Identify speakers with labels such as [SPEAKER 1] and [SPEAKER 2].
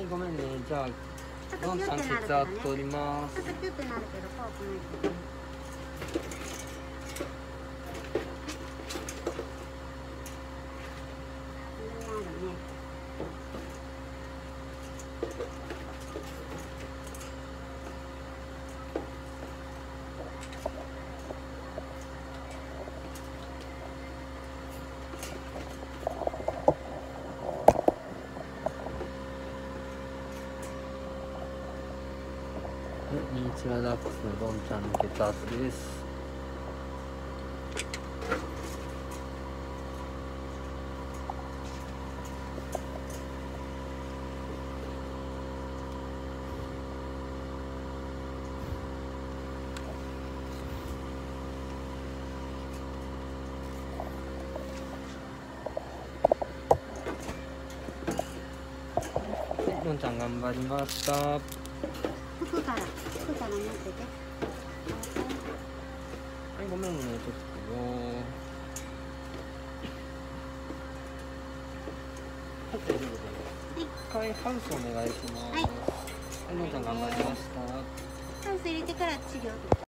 [SPEAKER 1] 、ごめんね。じゃあのんちゃん血圧取ります。
[SPEAKER 2] ちょっとキュッてなるけど怖くないけど。
[SPEAKER 1] ミニチュアダックスのどんちゃんの血圧です。どんちゃん頑張りました。
[SPEAKER 2] 服から持ってて。はい、
[SPEAKER 1] ごめんね、ちょっとよ。はい、大丈夫です。一回ハウスお願いします。はい、どんちゃん頑張りました。
[SPEAKER 2] ハウス入れてから治療。